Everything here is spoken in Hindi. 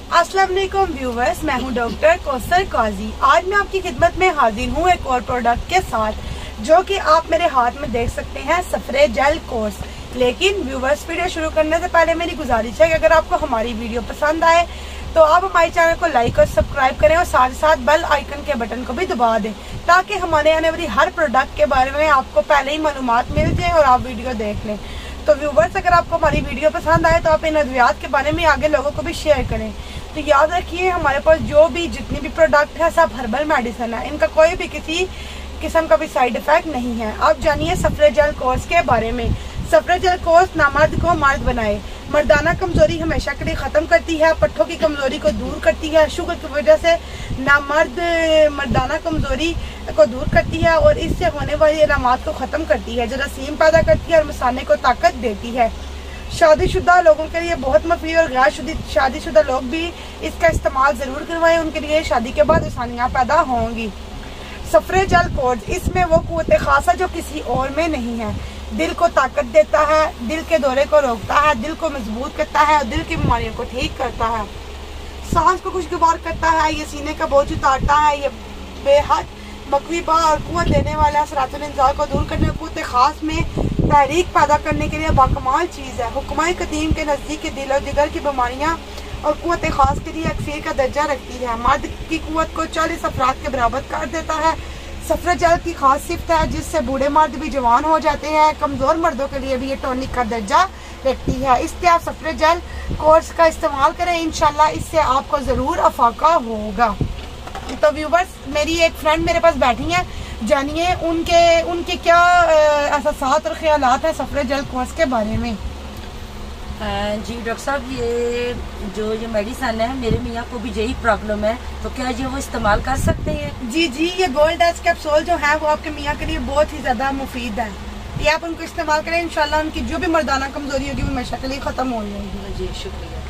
अस्सलाम वालेकुम व्यूवर्स, मैं हूं डॉक्टर कौसर काजी। आज मैं आपकी खिदमत में हाजिर हूं एक और प्रोडक्ट के साथ जो कि आप मेरे हाथ में देख सकते हैं, सफरे जेल कोर्स। लेकिन व्यूवर्स, वीडियो शुरू करने से पहले मेरी गुजारिश है कि अगर आपको हमारी वीडियो पसंद आए तो आप हमारे चैनल को लाइक और सब्सक्राइब करें और साथ ही साथ बेल आइकन के बटन को भी दबा दें ताकि हमारे आने वाली हर प्रोडक्ट के बारे में आपको पहले ही मालूमात मिल जाए और आप वीडियो देख लें। तो व्यूवर्स, अगर आपको हमारी वीडियो पसंद आए तो आप इन अद्वियात के बारे में आगे लोगों को भी शेयर करें। तो याद रखिए, हमारे पास जो भी जितनी भी प्रोडक्ट है सब हर्बल मेडिसिन है, इनका कोई भी किसी किस्म का भी साइड इफेक्ट नहीं है। आप जानिए सफरे जेल कोर्स के बारे में। सफरे जेल कोर्स नामर्द को मर्द बनाए, मर्दाना कमजोरी हमेशा के लिए खत्म करती है, पट्ठों की कमजोरी को दूर करती है, शुगर की वजह से मर्दाना कमजोरी को दूर करती है और इससे होने वाली अलामत को खत्म करती है, जरासीम पैदा करती है और मसाने को ताकत देती है। शादीशुदा लोगों के लिए बहुत मुफीद और गैर शादीशुदा लोग भी इसका इस्तेमाल जरूर करवाएं, उनके लिए शादी के बाद आसानियाँ पैदा होंगी। सफरे जेल कोर्स, इसमें वो कुव्वत खासा जो किसी और में नहीं है। दिल को ताकत देता है, दिल के दौरे को रोकता है, दिल को मजबूत करता है और दिल की बीमारियों को ठीक करता है, सांस को खुशगवार करता है, ये सीने का बोझ उतारता है, ये बेहद मकवीबा और कुव्वत देने वाला असरातुल इंसान को दूर करने, कुव्वत खास में तहरीक पैदा करने के लिए बाकमाल चीज़ है। हुक्माए कदीम के नज़दीक दिल और जिगर की बीमारियाँ और कुव्वत खास के लिए अक्सीर का दर्जा रखती है। मर्द की कुव्वत को 40 अफराद के बराबर कर देता है। सफरे जेल की खास सिफ्त है जिससे बूढ़े मर्द भी जवान हो जाते हैं। कमज़ोर मर्दों के लिए भी ये टॉनिक का दर्जा रखती है। इसलिए आप सफरे जेल कोर्स का इस्तेमाल करें, इंशाल्लाह इससे आपको ज़रूर अफाका होगा। तो व्यूवर्स, मेरी एक फ्रेंड मेरे पास बैठी हैं, जानिए उनके क्या एहसासात और ख्यालात हैं सफरे जेल कोर्स के बारे में। जी डॉक्टर साहब, ये मेडिसन है, मेरे मियाँ को भी यही प्रॉब्लम है, तो क्या ये वो इस्तेमाल कर सकते हैं? जी, ये गोल्ड डस्ट कैप्सूल जो है वो आपके मियाँ के लिए बहुत ही ज्यादा मुफीद है। ये आप उनको इस्तेमाल करें, इंशाल्लाह उनकी जो भी मर्दाना कमजोरी होगी वो हमेशा के लिए खत्म हो जाएगी। जी शुक्रिया।